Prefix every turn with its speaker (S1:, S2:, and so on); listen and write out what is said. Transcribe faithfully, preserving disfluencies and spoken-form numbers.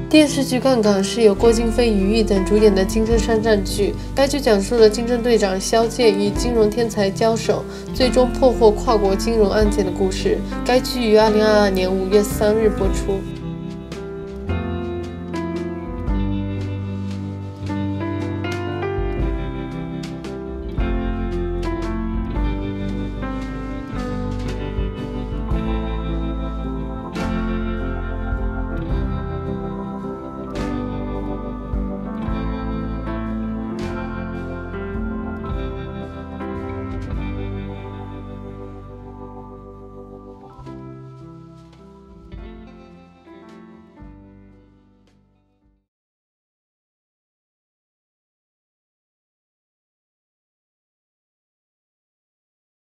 S1: 电视剧《杠杆》是由郭京飞、于毅等主演的金针山寨剧。该剧讲述了金针队长肖剑与金融天才交手，最终破获跨国金融案件的故事。该剧于二零二二年五月三日播出。